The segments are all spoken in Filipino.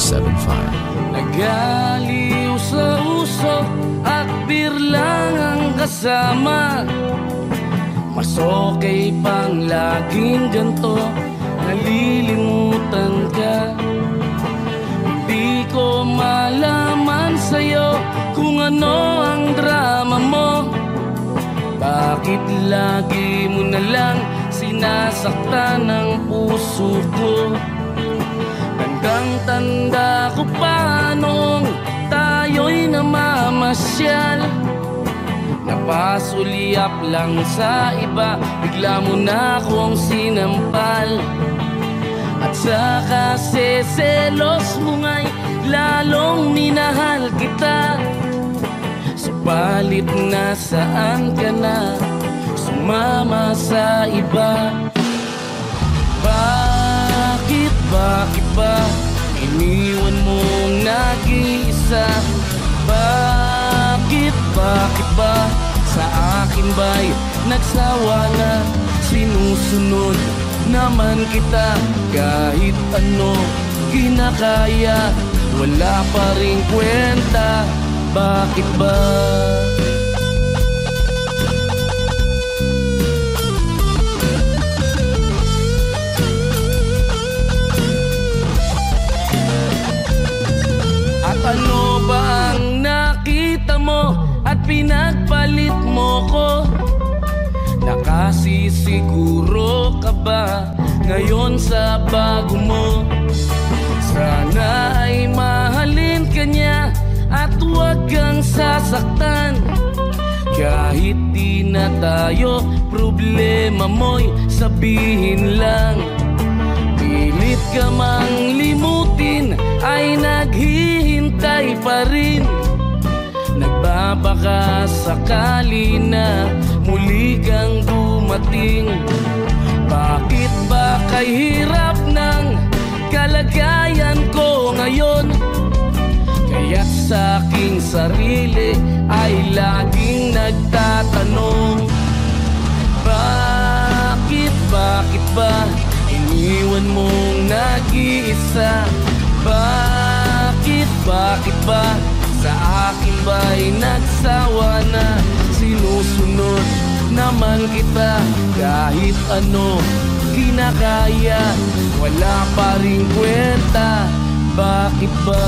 Nagaliw sa uso at beer lang ang kasama. Mas okay pang laging ganto, nalilimutan ka. Hindi ko malaman sa'yo kung ano ang drama mo. Bakit lagi mo na lang sinasaktan ang puso ko? Tandang-tanda ko pa nung tayo'y namamasyal. Napasulyap lang sa iba, bigla mo na akong sinampal. At saka seselos mo nga'y lalong minahal kita. Subalit nasaan ka na, sumama sa iba. Bakit ba iniwan mong nag-iisa? Bakit ba sa akin ba'y nagsawa na? Sinusunod naman kita kahit ano kinakaya, wala pa ring kwenta. Bakit ba? At ano ba ang nakita mo at pinagpalit mo ko? Nakasisiguro ka ba ngayon sa bago mo? Sana ay mahalin ka niya at huwag kang sasaktan. Kahit di na tayo, problema mo'y sabihin lang. Pilit ka mang limutin ay naghihintay pa rin. Nagbabaka sakali na muli kang dumating. Bakit ba kay hirap ng kalagayan ko ngayon? Kaya't sa aking sarili ay laging nagtatanong, bakit ba iniwan mong nag-iisa? Bakit ba sa akin ba'y nagsawa na? Sinusunod naman kita kahit ano kinakaya, wala pa ring kwenta. Bakit ba?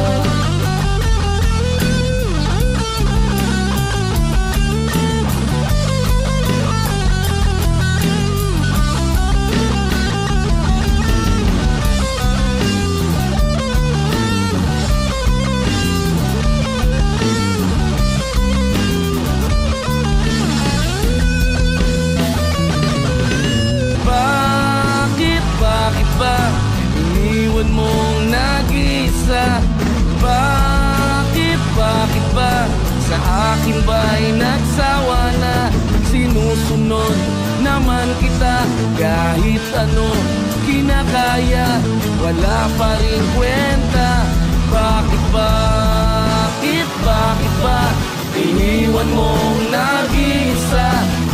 Bakit ba iniwan mong nag-iisa? Bakit ba sa akin ba'y nagsawa na? Sinusunod naman kita kahit ano kinakaya, wala pa rin kwenta. Bakit ba iniwan mong nag-iisa?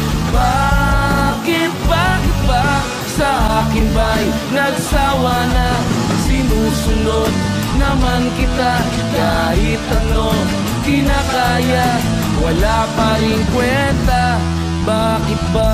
Bakit ba sa akin ba'y nagsawa na? Sinusunod naman kita kahit ano kinakaya, wala pa rin kwenta. Bakit ba?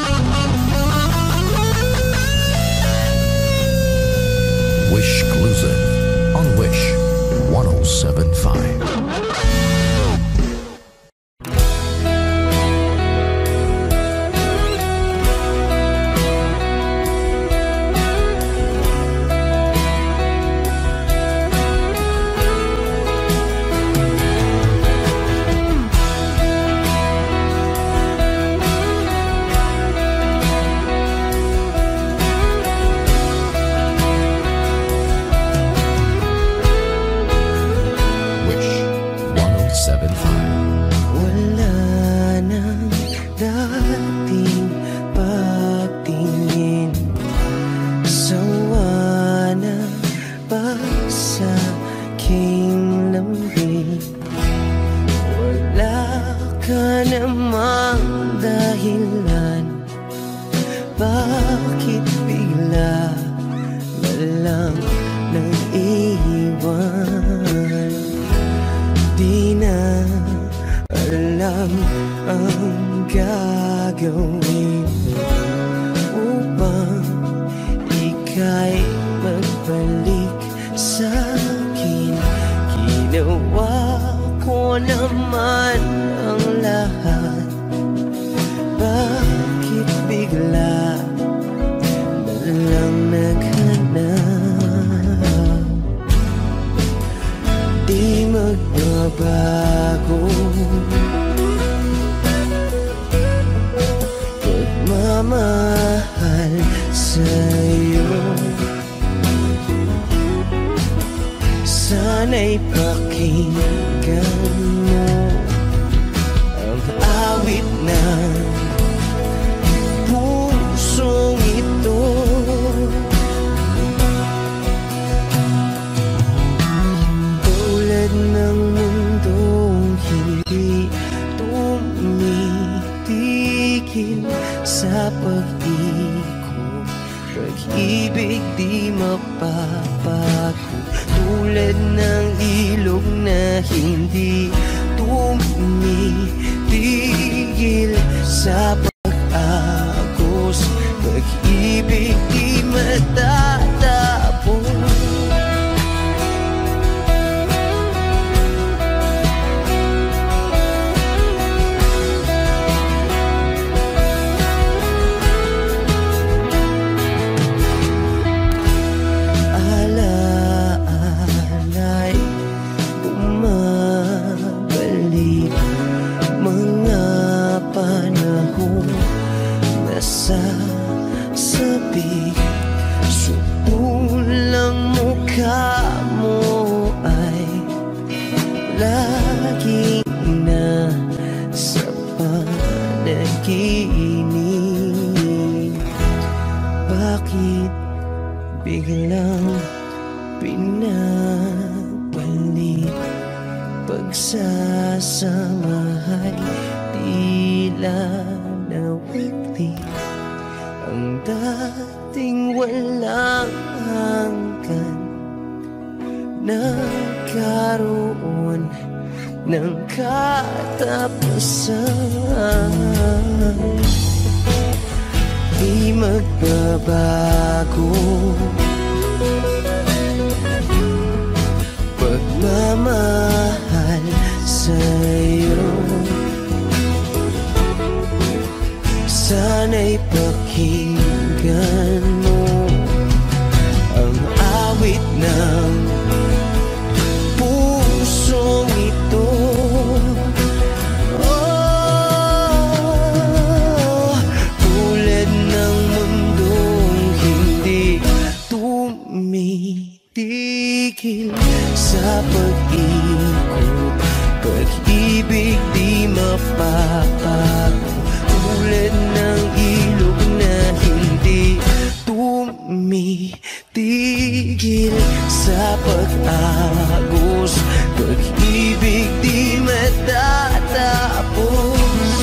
Wish Closer. namang dahilan, bakit bigla na lang nang iwan? Di na alam ang gagawin upang ika'y magbalik sa'kin. Ginawa ko naman ang lahat, bakit bigla na lang naghanap? Di magbabago pagmamahal sa'yo. Sana'y pakinggan mo ang awit ng pusong ito. Tulad ng mundong hindi tumitigil sa pag-ikot, pag-ibig di mapapago. Tulad ng ilog na hindi tumitigil sa pag-agos, pag-ibig di matatapos. Sabi, supulang mukha mo ay laging nasa panaginip. Bakit biglang pinabalik? Pagsasamahay tila nawagli ang dating walang hanggan, nagkaroon ng katapusan. Di magbabago pagmamahal sa'yo. Sana'y pakinggan mo ang awit ng pusong ito. Oh, tulad ng mundong hindi tumitigil sa pag-ikot, pag-ibig di mapapago. Tulad ng ilog na hindi tumitigil sa pag-agos, pag-ibig di matatapos.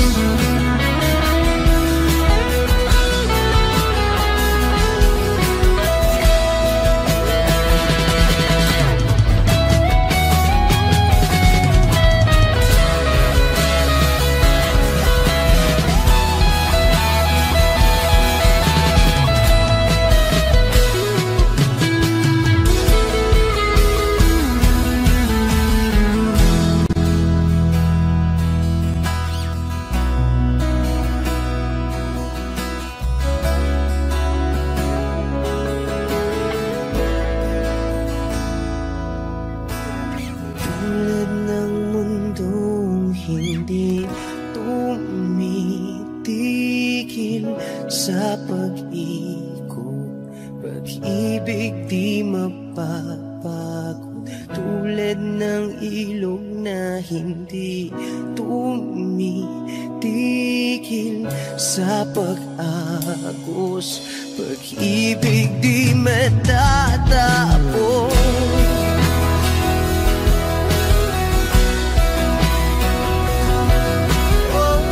Sa pag-ikot, pag-ibig di mapapagod. Tulad ng ilog na hindi tumitigil sa pag-agos, pag-ibig di matatapos. Oh,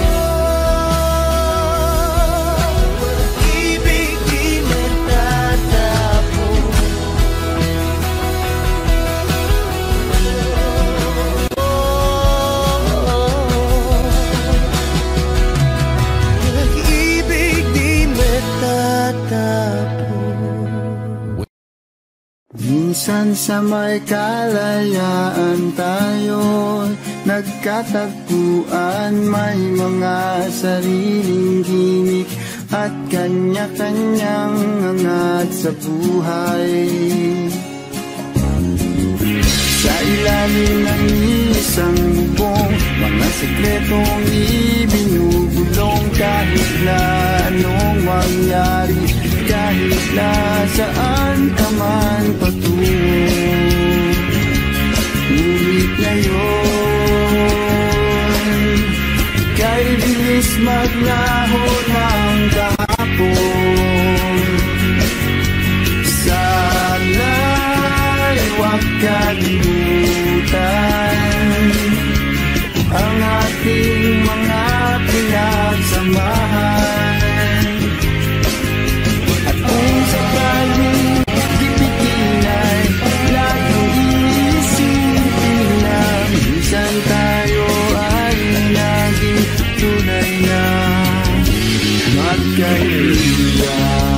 Minsan sa may kalayaan tayo nagkatagpuan, may mga sariling gimik at kanya-kanyang angat sa buhay. Sa ilalim ng isang bubong, mga sekretong ibinubulong, kahit na anong mangyari, kahit na saan ka man patungo. Ngunit ngayon, kay bilis maglaho ng kahapon. Sana'y huwag kalimutan ang ating mga pinagsamahan. At kung sakaling gipitin ay laging iisipin na minsan tayo ay naging tunay na magkaibigan.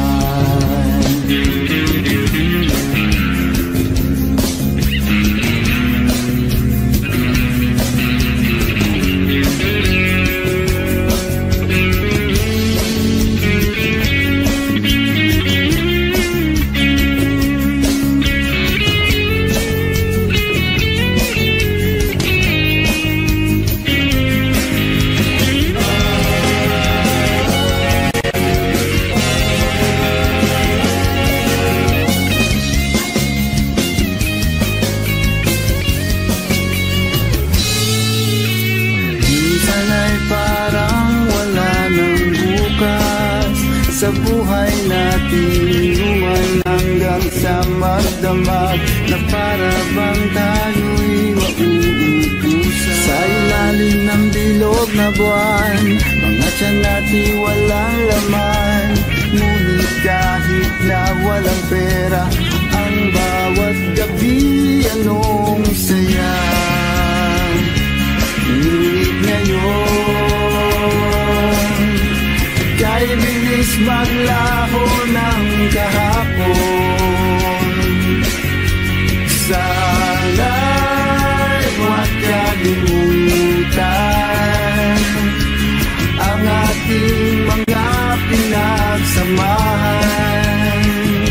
Sa buhay natin, iwan hanggang sa magdamag na para bang tayo'y mauutusan. Sa ilalim ng bilog na buwan, mga tiyan natin walang laman. Ngunit kahit na walang pera, ang bawat gabi anong saya. Ngunit ngayon, kay bilis maglaho ng kahapon. Sana'y huwag kalimutan ang ating mga pinagsamahan.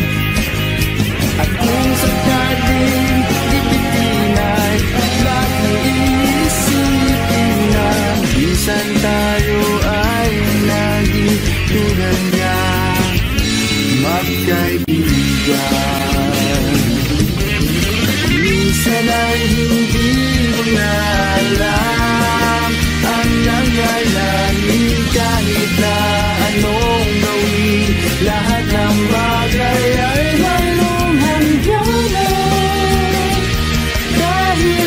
At kung sakaling ipitin ay laging iisipin na minsan tayo ay naging tunay na magkaibigan. Minsan ay hindi mo na alam ang nangyayari, kahit na anong gawin, lahat ng bagay ay mayroong hangganan. Dahil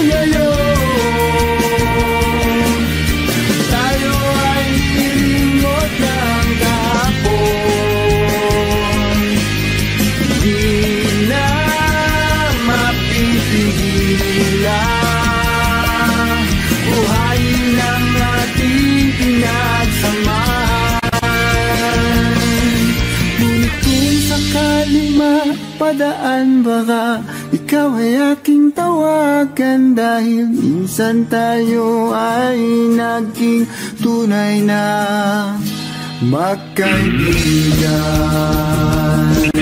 ngayon, tayo ay hiringot ng kahapon. Di na mapipigilan, buhayin ang ating pinagsamahan. Ngunit kung sakaling mapadaan, baka ikaw ay aking tawagan, dahil minsan tayo ay naging tunay na magkaibigan.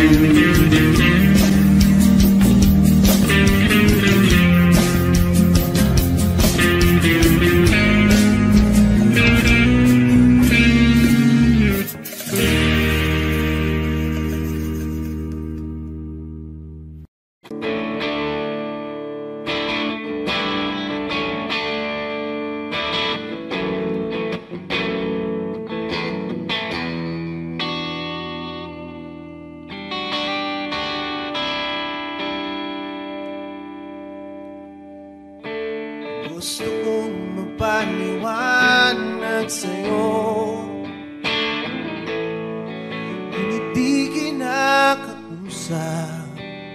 Gusto kong magpaliwanag sa'yo, ngunit di kinakausap.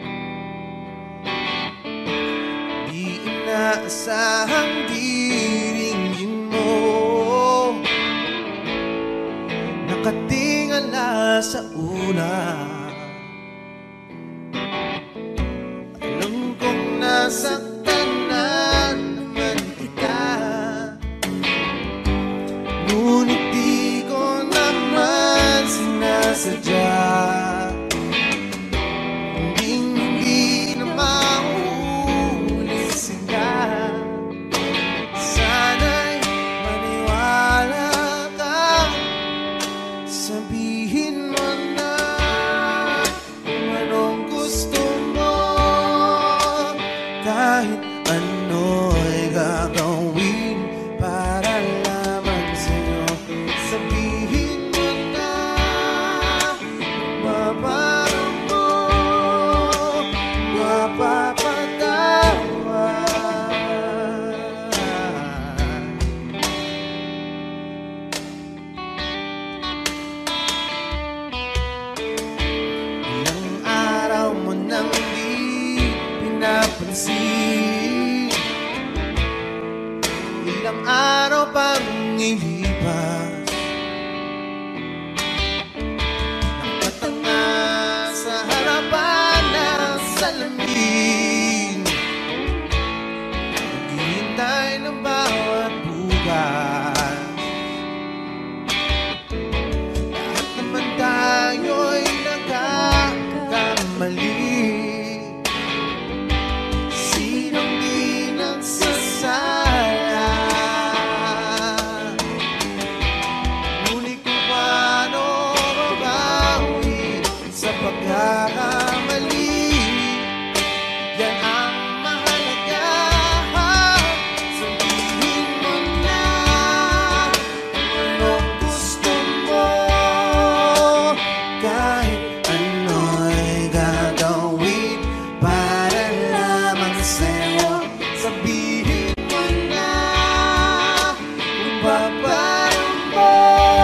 Di inaasahang diringin mo, nakatingala sa una. Alam Sinasaktan na naman kita, ngunit di ko naman sinasadya. Hindi na mauulisin ka. Sana'y maniwala ka. Sabihin mo na kung anong gusto mo. Kahit ano'y gagawin para lamang sa'yo. Sabihin mo na maparang mo, mapapatawa. Ilang araw mo nang di pinapansin, ilang araw pang ilipas, nakatanga sa harapan ng salamin, naghihintay ng bawat bukas. Lahat naman tayo'y nagkakamali. Sinong di nagsasala? Ngunit kung paano mabawi sa pagkakamali, yan ang mahalaga. Sabihin mo na kung anong gusto mo. Kahit ano'y gagawin para lamang sa'yo. Sabihin mo na kung papaano mo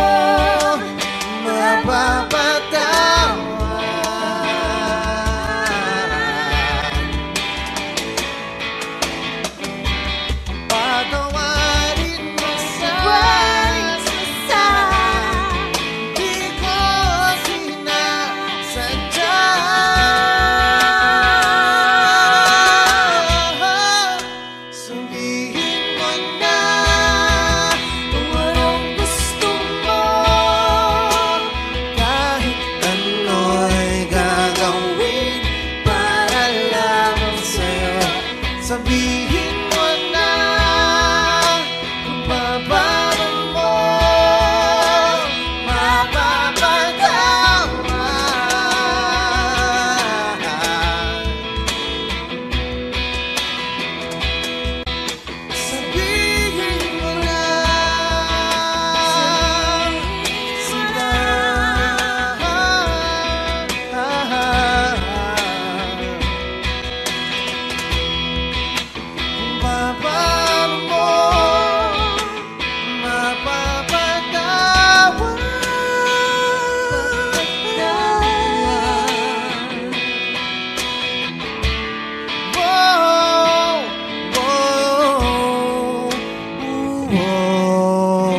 mapapatawa. Patawarin mo sa di ko sinasadya. Sabihin mo na kung anong gusto mo. Kahit ano'y gagawin para lamang sa'yo. Sabihin mo na kung papaano mo mapapatawa. Sabihin mo na sila. Kung papaano mo mapapatawa. Whoa, whoa, whoa.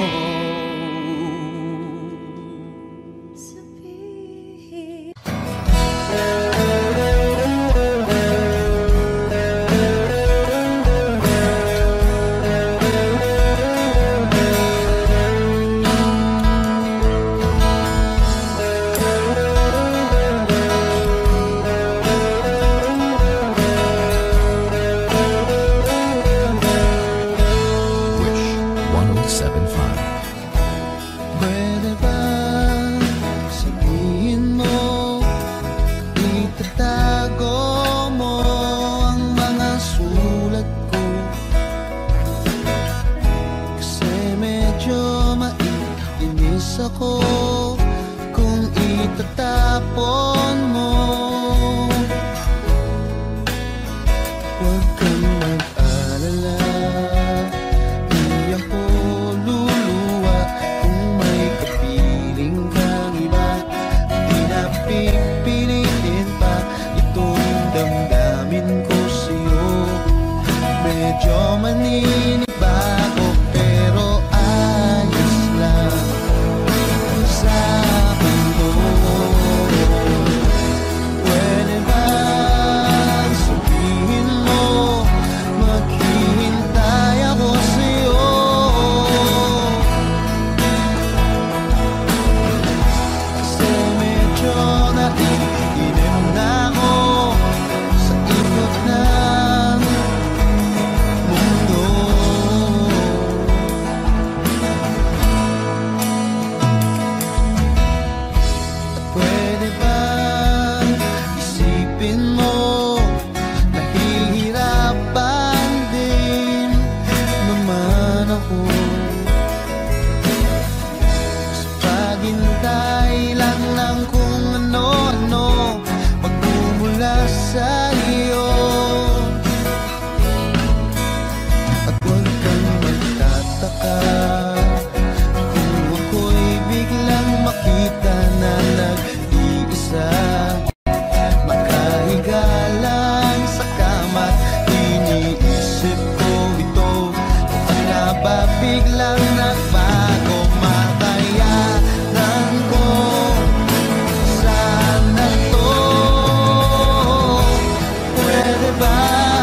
Wish 1075. Pwede ba sabihin mo, itatago mo ang mga sulat ko? Kasi medyo maiinis ako kung itatapon mo. Huwag kang mag-alala, di ako luluwa kung may kapiling kang iba. Di na pipilitin pa itong damdamin ko sa'yo. Medyo maninibago pero ayos lang sa akin to. Pwede ba sabihin mo biglang nagbago, matayanan ko. Sana to, pwede ba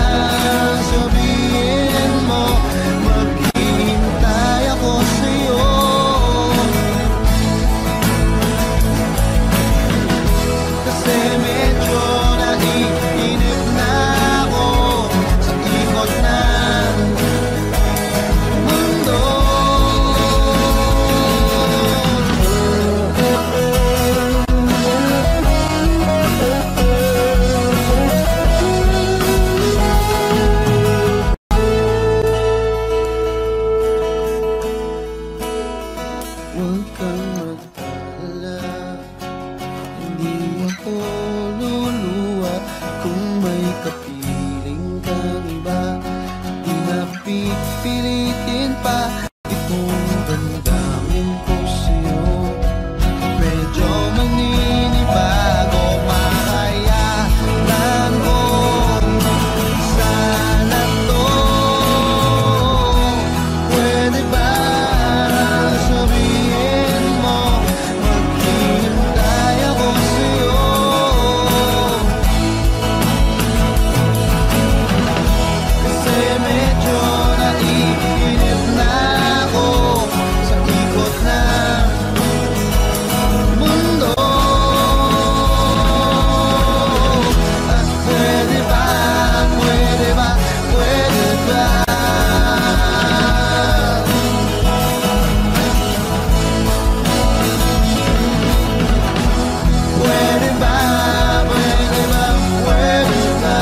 sabihin mo, maghihintay ako sa'yo. Kasi medyo naiinip na ako sa ikot ng mundo. Huwag kang mag-alala, hindi ako luluwa. Kung may kapiling kang iba, di na pipilitin pa itong damdamin ko sa'yo. Medyo maninibago, makayanan ko. Sana to, pwede ba sabihin mo, maghihintay ako sa'yo. Kasi medyo naiinip na ako sa ikot ng mundo. At pwede ba, pwede ba, pwede ba, pwede ba, pwede ba, pwede ba.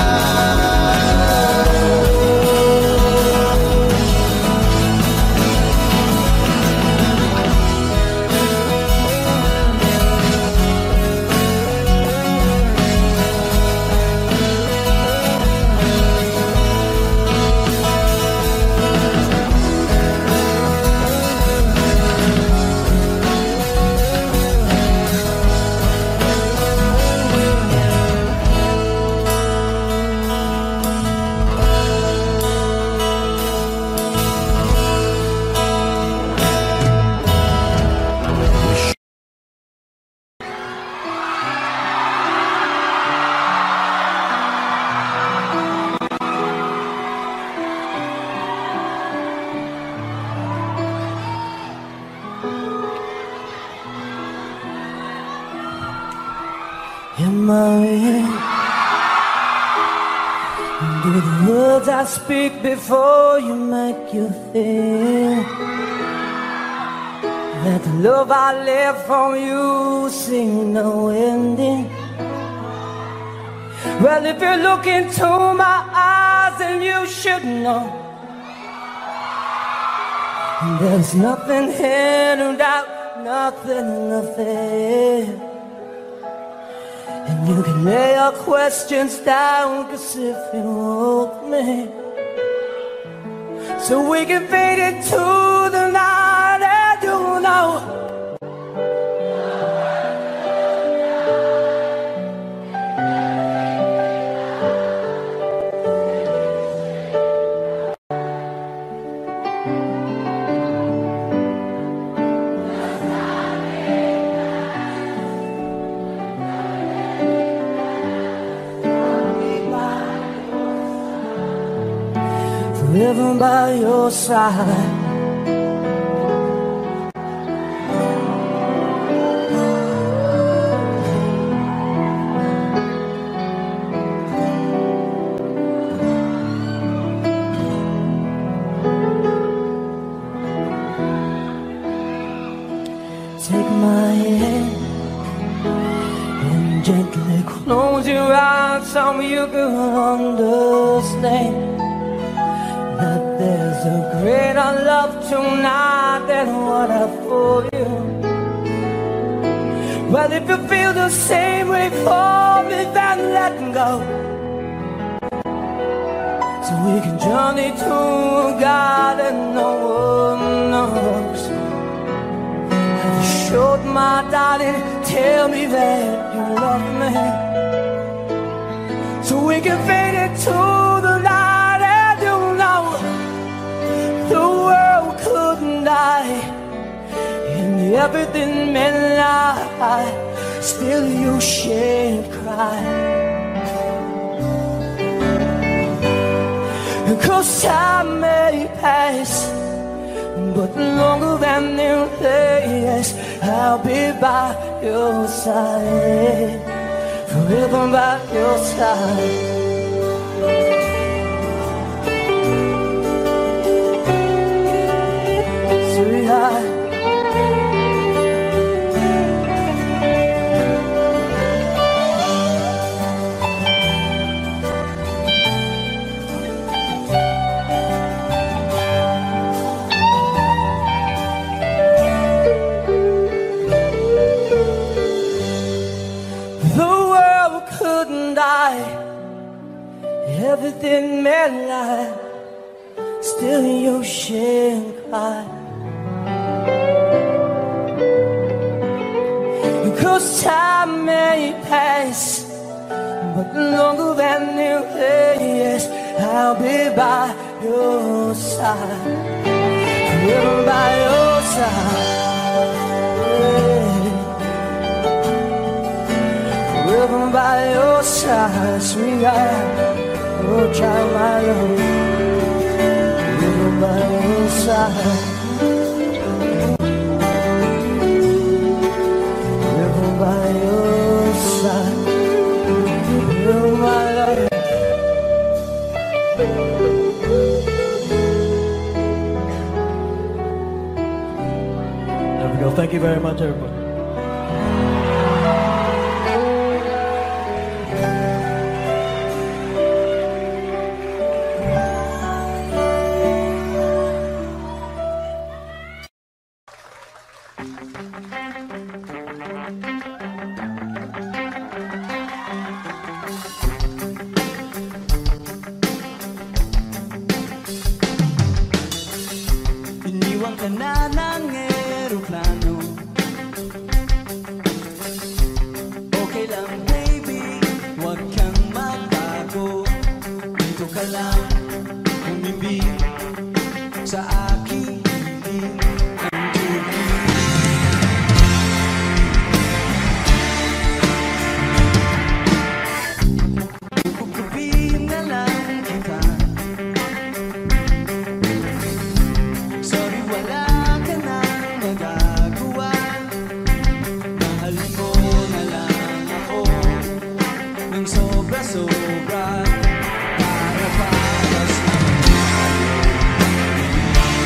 Am I do the words I speak before you make you feel that the love I left from you sing no ending? Well, if you look into my eyes, then you should know there's nothing here, no doubt, nothing. And you can lay your questions down, 'cause if you want me, so we can fade into the night, and you know living by your side. Take my hand and gently close your eyes, so you can understand that there's a greater love tonight than what I for you. Well, if you feel the same way for me, then let go, so we can journey to a garden no one knows. Have you showed my darling, tell me that you love me, so we can fade into the night. The world could everything may lie, still you shed cry. 'Cause time may pass, but longer than you last, I'll be by your side, forever by your side. Sweetheart, everything may lie, still you shed cry. 'Cause time may pass, but longer than you last, I'll be by your side, forever by your side, forever by your side, sweetheart. Oh, child, my love, live by your side, live by your side, live my love. There we go. Thank you very much, everybody. Iniwan ka na ng eroplano. Okay lang baby, huwag kang magbago. Dito ka lang umibig sa aking hiling ang tubig. Kukupin na lang kita. Sorry, wala ka nang magagawa. Mahal mo na lang ako ng sobra-sobra. Para paras lang tayo.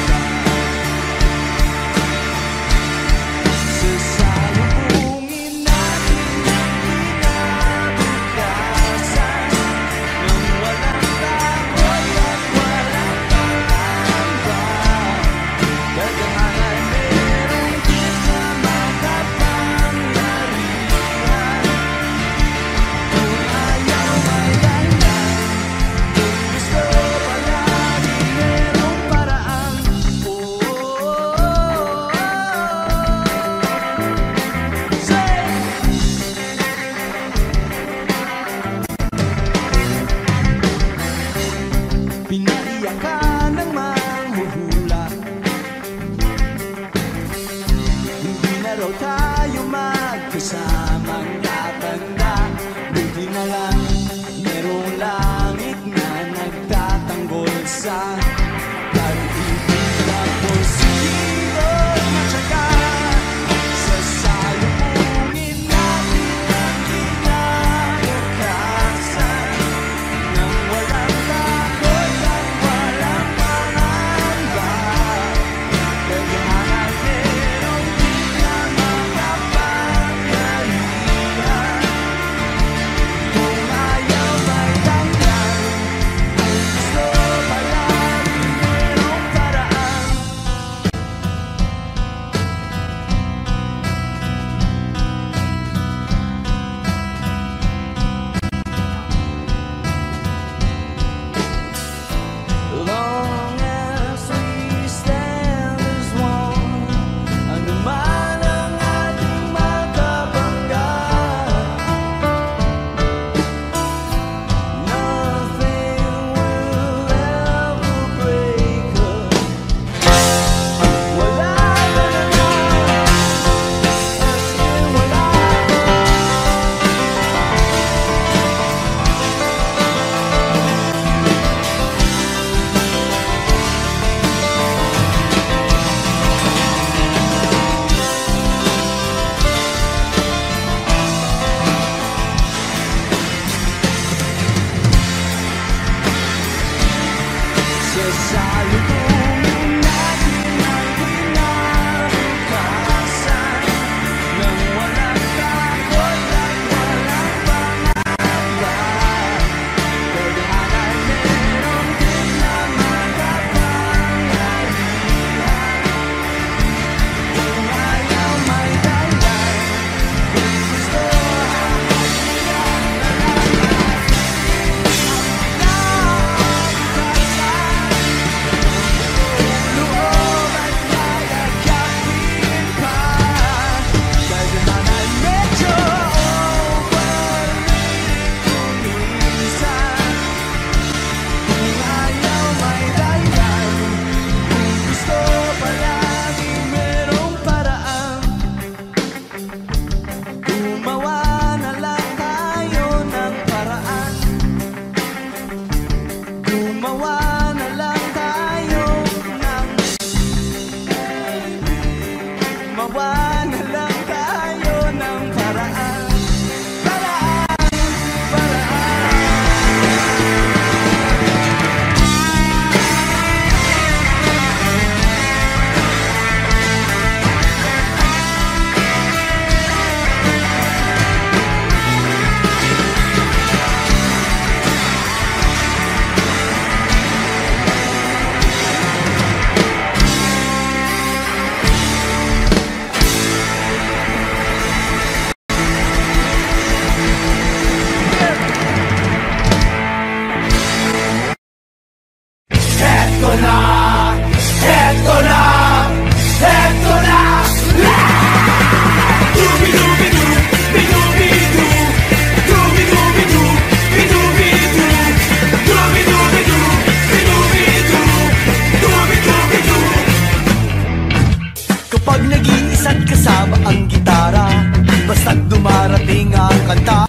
dumarating ang kanta.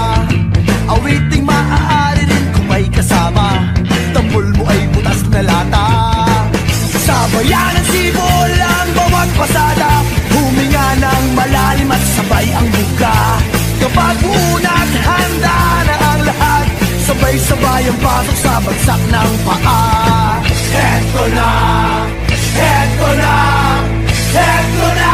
Awiting maaari rin kung may kasama. Tambol mo ay butas na lata. Sa bayan ng sibol ang bawat pasada, huminga ng malalim at sabay ang buka. Kapag unat, handa na ang lahat, sabay-sabay ang pasok sa bagsak ng paa. Eto na, eto na, eto na.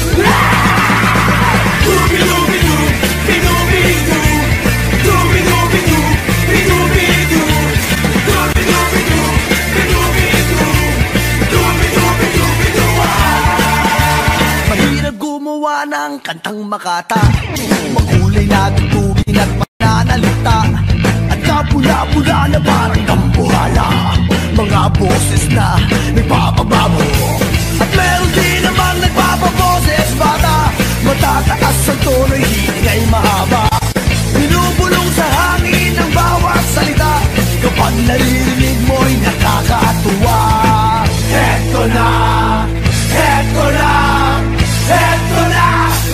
Dubi-dubi-du, bidu-bidu, dubi-dubi-du, bidu-bidu, dubi-dubi-du, bidu-bidu, dubi-dubi-du, mahirap gumawa ng kantang makata, makulay na tutugin at pananalita, at kapula-pula na parang dambuhala, mga boses na nagpapababo. At meron din namang nagpapaboses bata, matataas ang tono, hiling ay mahaba. Binubulong sa hangin ang bawat salita, kapag naririnig mo'y nakakatuwa. Eto na, eto na, eto na.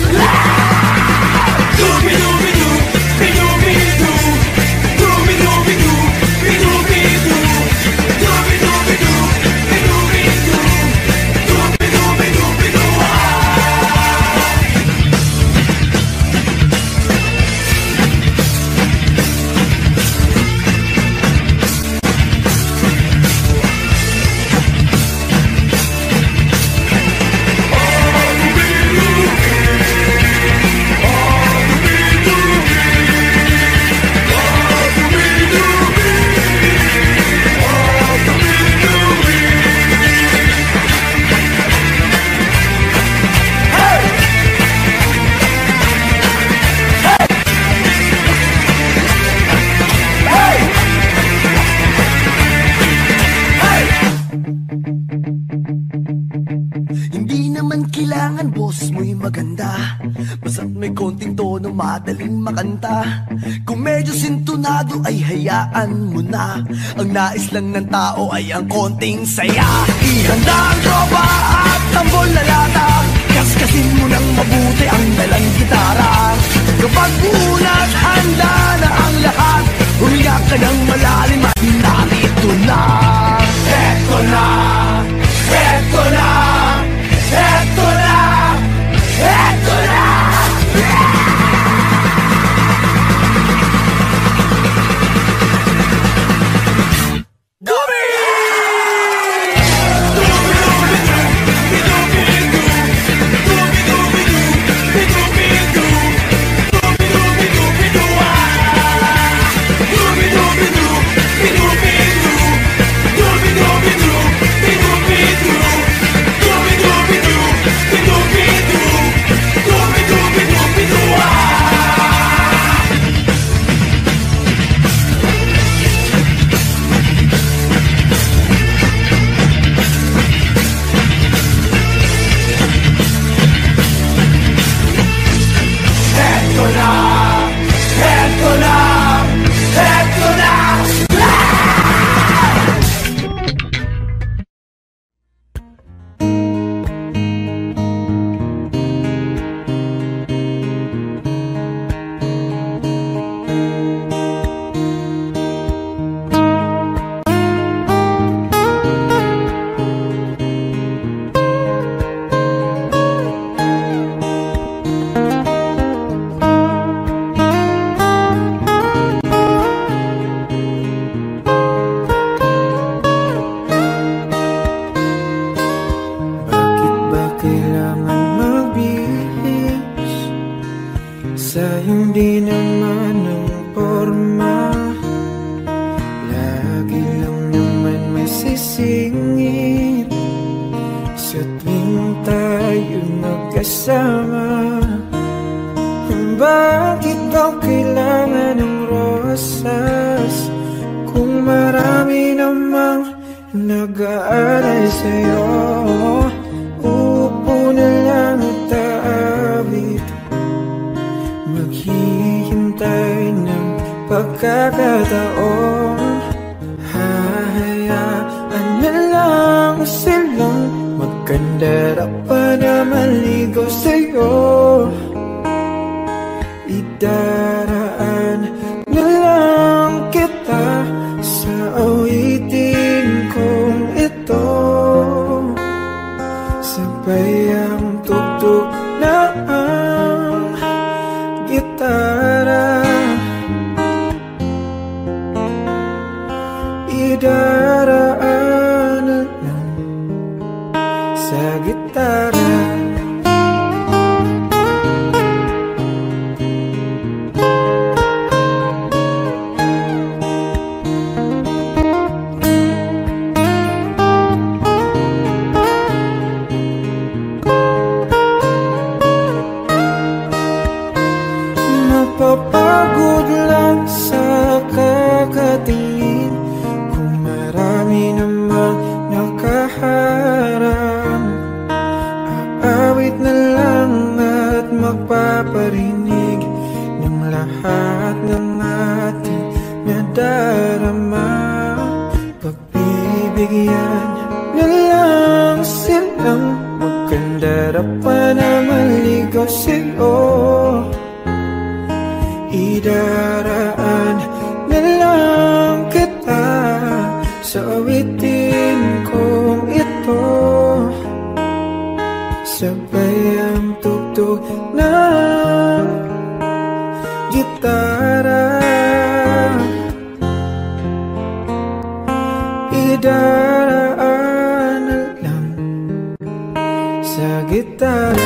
Dubi-dubi-du, bidu-bidu, dubi-dubi-du, bidu-bidu, dubi-dubi-du, bidu-bidu, dubi-dubi-du, bidu. Hindi naman kailangan boses mo'y maganda, basta't may konting tono, madaling makanta. Kung medyo sintonado ay hayaan mo na, ang nais lang ng tao ay ang konting saya. Ihanda ang tropa at tambol na lata, kaskasin mo ng mabuti ang dalang gitara. Kapag unat, handa na ang lahat, huminga ka ng malalim at narito na. Eto na, eto na, eto na, eto na. Dubi! kasama. Bakit daw kailangan ng rosas kung marami namang nag-aalay sa'yo? Upo na lang at aawit, maghihintay ng pagkakataon. Hahayaan na lang silang magkandara pa na maligaw sa'yo. Idaraan na lang kita sa awitin kong ito. Sabay ang tugtog na ang gitara. Idaraan na lang sa gitara. Mapapagod lang sa kakatingin kung marami namang nakaharang. Aawit na lang at magpaparinig ng lahat ng ating nadarama. Pagbibigyan na lang silang magkandara pa na maligaw sa'yo. Idaraan na lang kita sa awitin kong ito. Sabay ang tugtog ng gitara. Idaraan na lang sa gitara.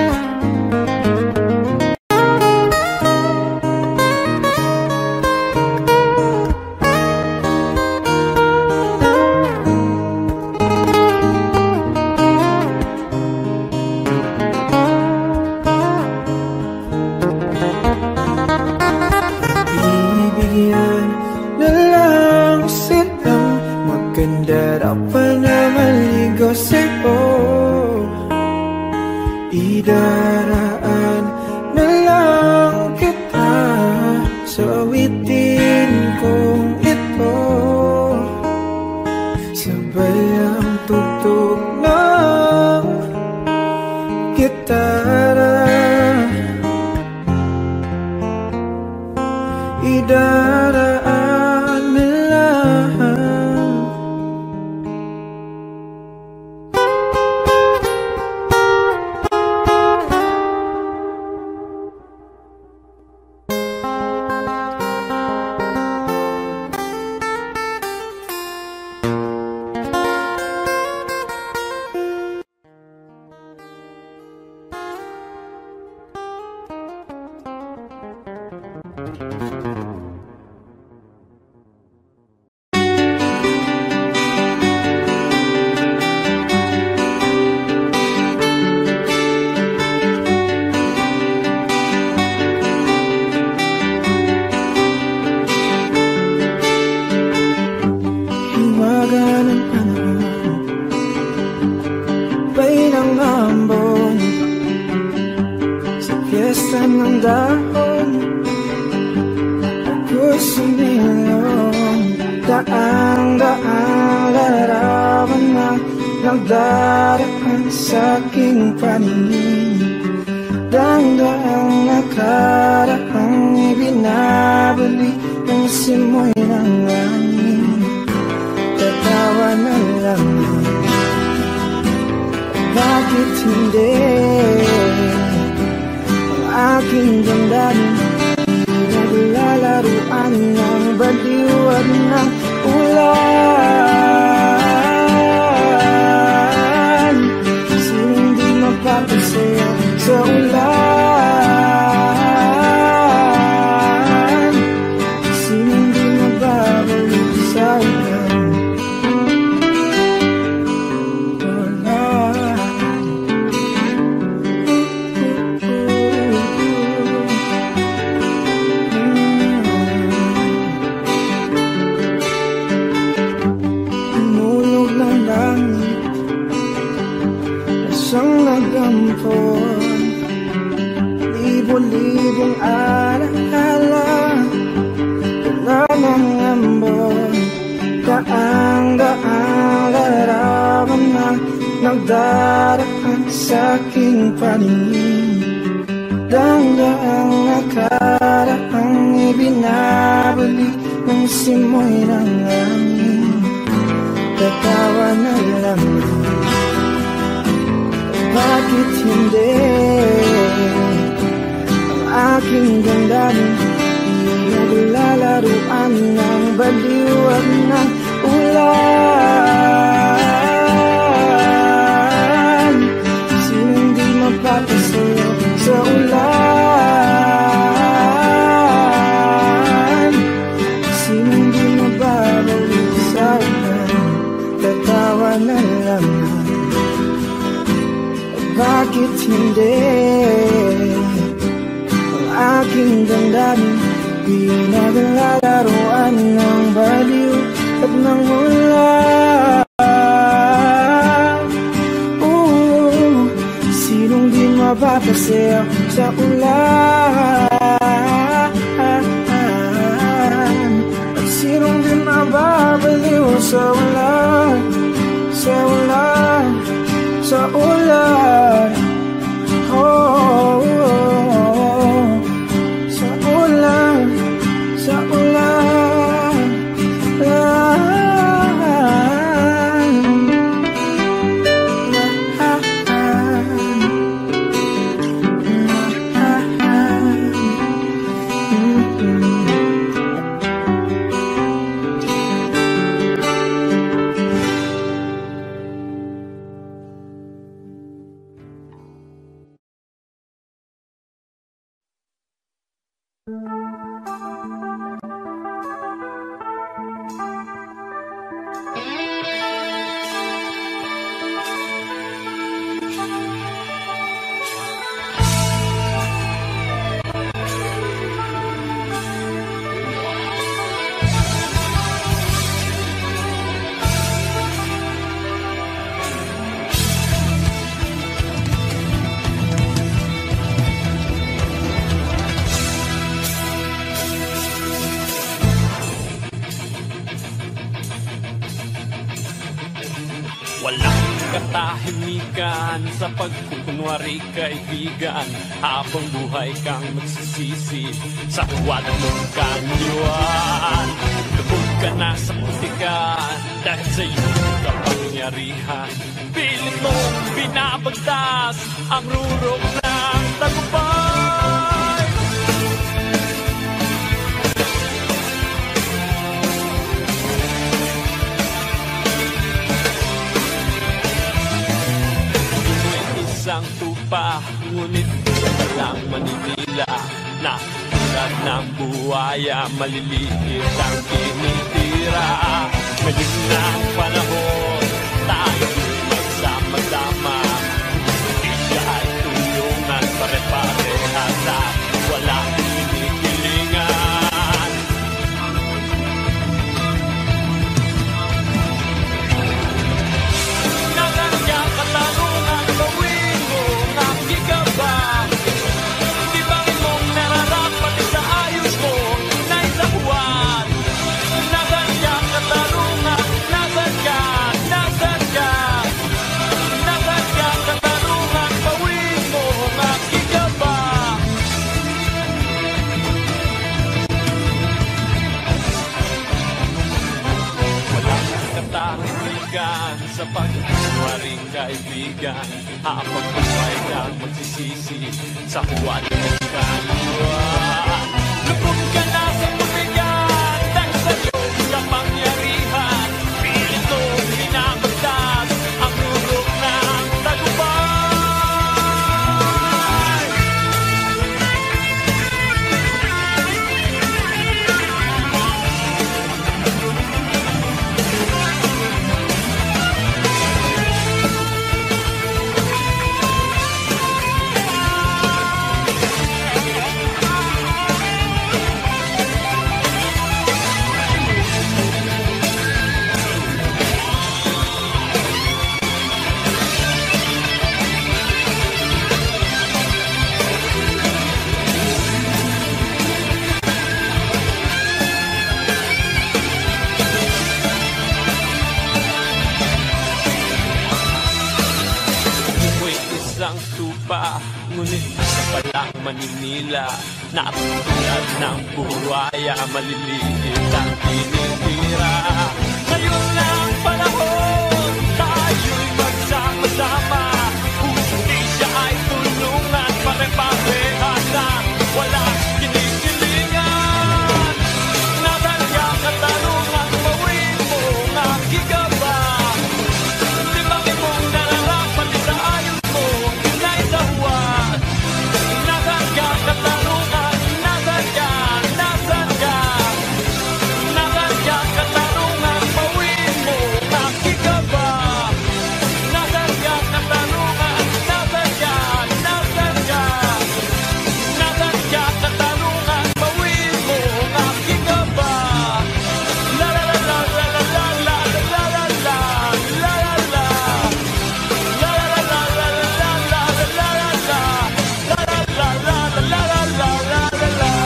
Idaraan na lang kita sa awitin kong ito. Sabay ang tugtog ng gitara. Idaraan na lang. Nagdaraan sa aking paningin, danggang nakaraang ibinabalik ang simoy ng langit. Tatawa na lang, bakit hindi ang aking damdamin naglalaruan ng baliwan ng ulan? Papasaya sa ulan, sinong di mababalik sa ulan? Wala. libo-libong alaala, wala nang ambon. Gaang-gaang larawan na nagdaraan sa aking paningin. Danggaang nakaraang ibinabalik ng simoy ng hangin. Tatawa na lang, bakit hindi? Ang aking damdamin naglalaruan ng baliwan ng ulan. Sinong di mapapasayo sa ulan? Sinong di mababalik sa ulan? Tatawa na lang, bakit hindi? Ang aking damdamin pinaglalaroan ng baliw at ng ulan. Sinong di mapapasayaw sa ulan? At sinong di mababaliw sa ulan? Sa ulan, sa ulan. Oh, sa ulan, sa ulan. Walang katahimikan sa pagkukunwari kaibigan, habang buhay kang magsisisi sa huwag mong kanyuan. Lubog ka na sa muntikan dahil sa iyong kapangyarihan. Pilit mong binabagtas ang rurok ng tagumpay. Isang tupa, ngunit walang manipila, na tulad ng buhaya, maliliit ang tinitira. Ngayon na ang panahon, tayo'y magsama-sama. Hindi ay tulungan, pare-parehas at walang pinipilingan. Nagandang katanungan, gawin mo ng gigabang. Di ba mong nararapat sa ayos mo na isakuan? Nagandang katanungan, nasaan ka? Nasaan ka? Nagandang katanungan, gawin mo ng gigabang. Walang katahimikan sa pagkukunwaring kaibigan, habang buhay kang magsisisi sa huwag mong kanyuan. Lubog ka na sa tubigan dahil sa iyong kapangyarihan. Pilit mong binabagtas ang rurok ng tagumpay. isang tupa, ngunit isa palang maninila na tulad ng buhaya, maliliit ang tinitira. Ngayon na ang panahon, tayo'y magsama-sama, hustisya ay tulungan, pare-parehan na walang kinikilingan. Natalya katanungan, mawin mo ang aking gaba. Timbangin mong nararapat sa ayon mo, inaisahuan. Natalya katanungan, natalya, natalya. Natalya katanungan, mawin mo ang aking gaba. Natalya katanungan, natalya, natalya. Natalya katanungan, mawin mo ang aking gaba. La la la la la la la la la la la la la la. La la la la la la la la la la la. La la la la la la la la la la.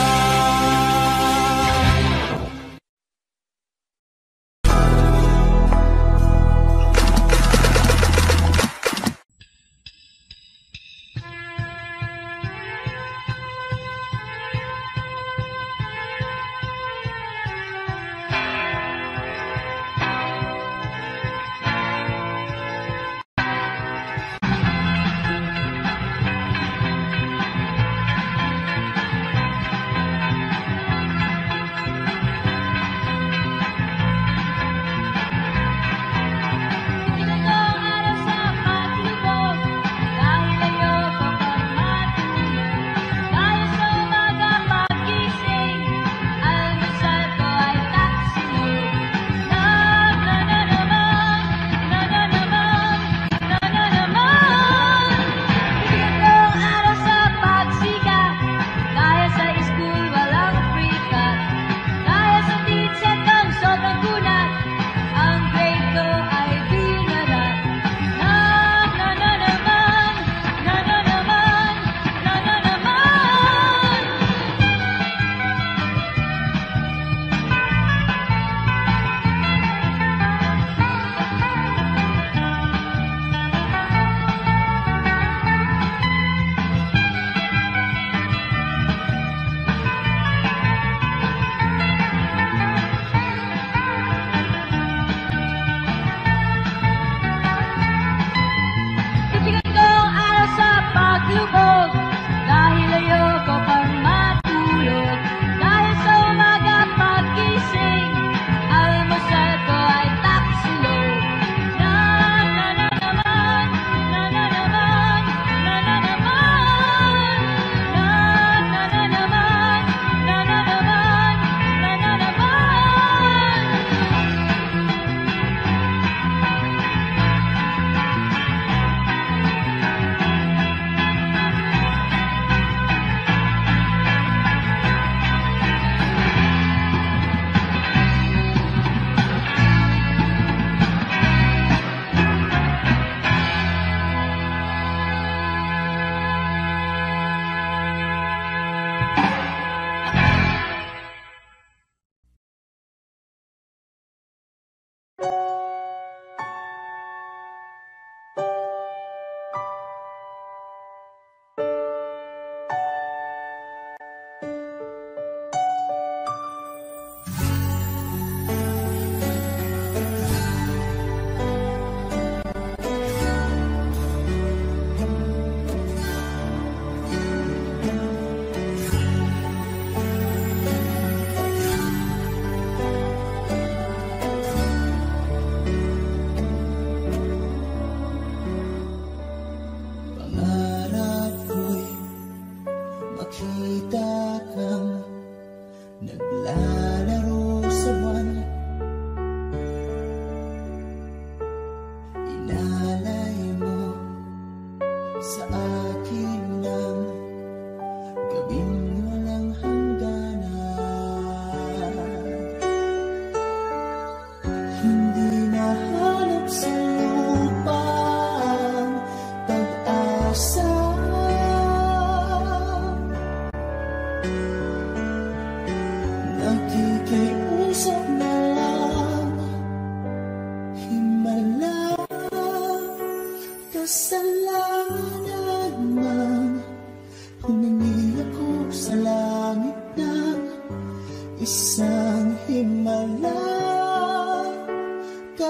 kasalanan.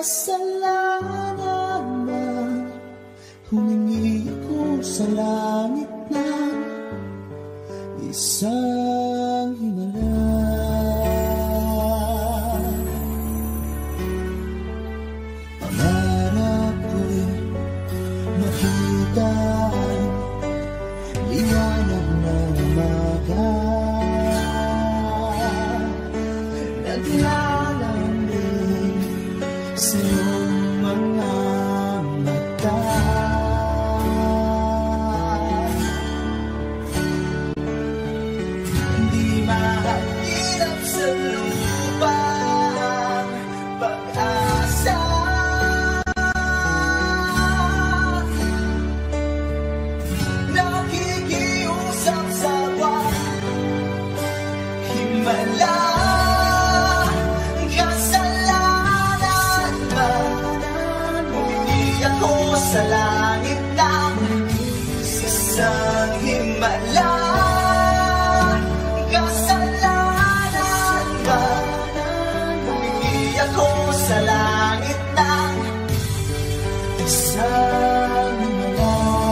kasalanan na humingi ko sa langit ng isang himala. Pangarap ko'y makita ang liwanag ng umaga. Naglalambing sa iyong mga mata. Hindi mahirap sa lupa ang pag-asa. Nakikiusap sa himala. Sa langit ng isang himala. Kasalanan ba? Humingi ako sa langit ng isang himala.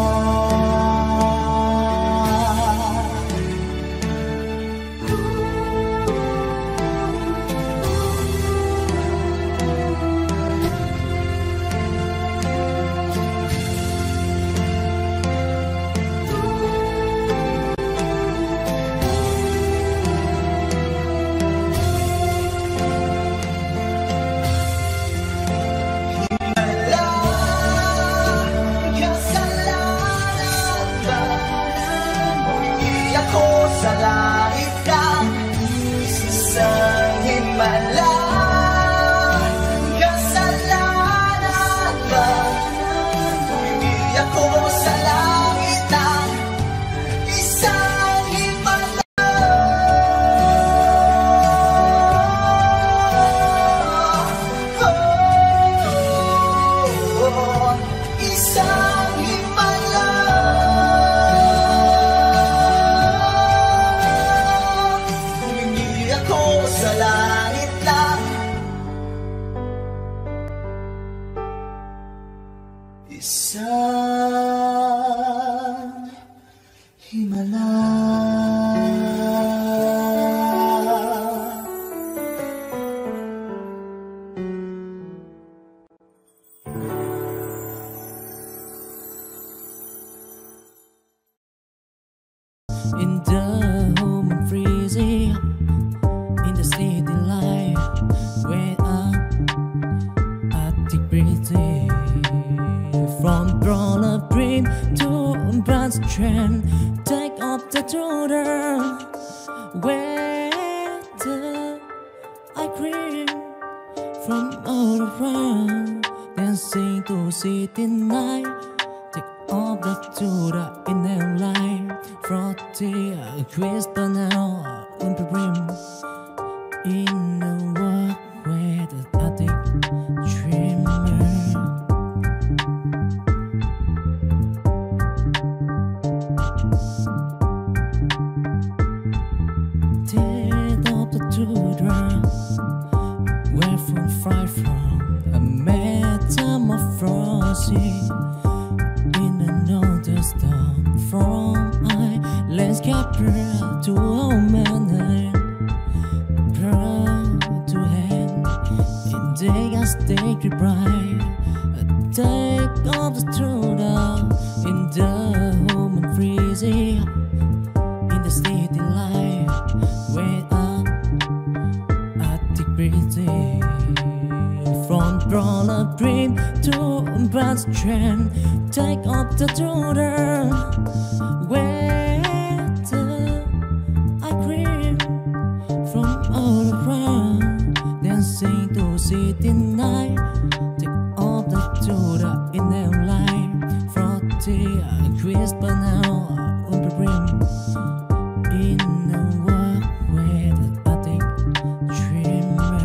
Sa langit ng isang himala. Kasalanan ba? Humingi ako sa langit ng isang himala. Isang himala. Sa langit lang isang himala. In the home I'm freezing, in the city life, where I take breathing. From throne of dream to bronze trend, take up the shoulder. Where the I cream from all around, dancing to city night. Take off the shoulder in their life. Frotty, crystal now, on the brim. In the world where the attic dreamer. Take off the children, where from fly from a metamorphosis. In another storm from let's capture to all men. To hand and take a stake bright. Take off the truth in the home and freezing. In the city life, where I take breathing. From throne of dream to bronze trend, take off the truth. Where I cream from all around, dancing to city night. Take off the shoulder in their life. Frotty, crisp now on the brim. In the world where the attic dreamer.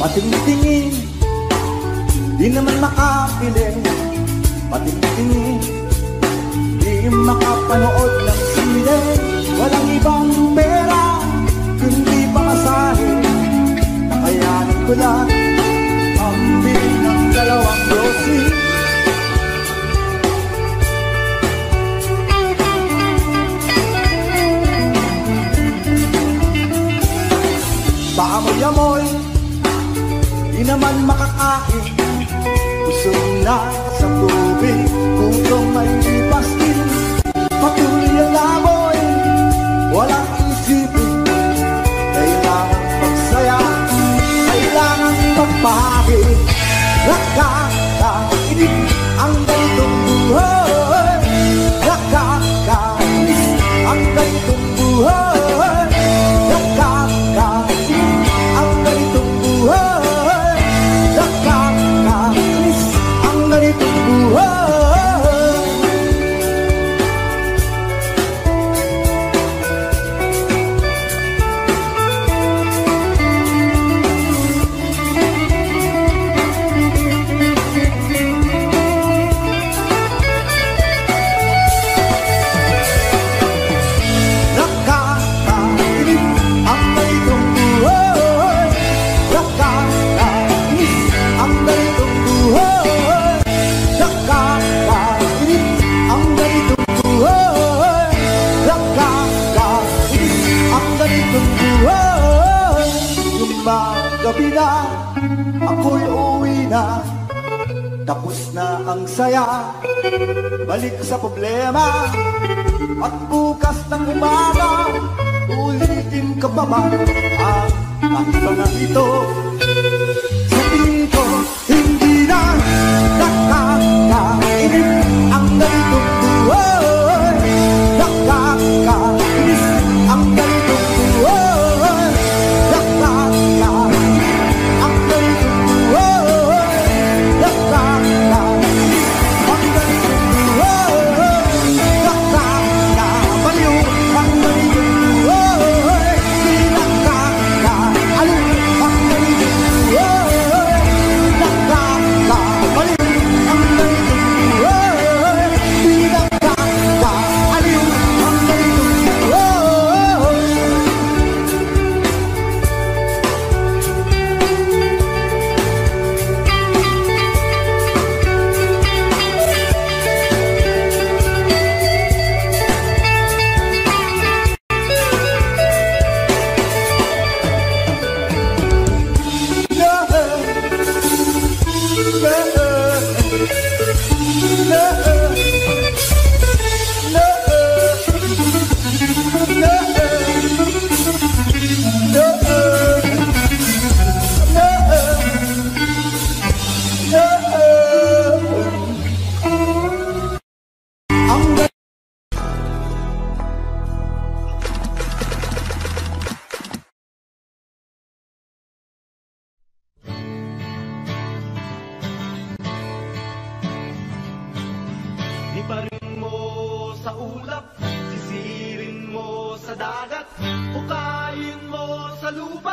Patingtingin, di naman makapiling. Patingtingin, di makapanood ng sine. Walang ibang pera, kundi pamasahe. Nakayanin ko lang ang bill ng 2 dosis. Paamoy-amoy, di naman makakain. Busog na sa tubig, kung may pastil. Patuloy ang laboy, walang isipin. Kailangan magsaya, kailangan magpahagi. Nakakainis ang ganitong buhay. Nakakainis ang ganitong buhay. Gabi na, ako'y uwi na. Tapos na ang saya, balik sa problema. At bukas ng umaga, ulitin ka pa ba ang mga ito? Sa tingin ko, hindi na nakakainis ang ganitong buhay. Nakakainis ang ganitong buhay. Iparin mo sa ulap, sisirin mo sa dagat, bukayin mo sa lupa.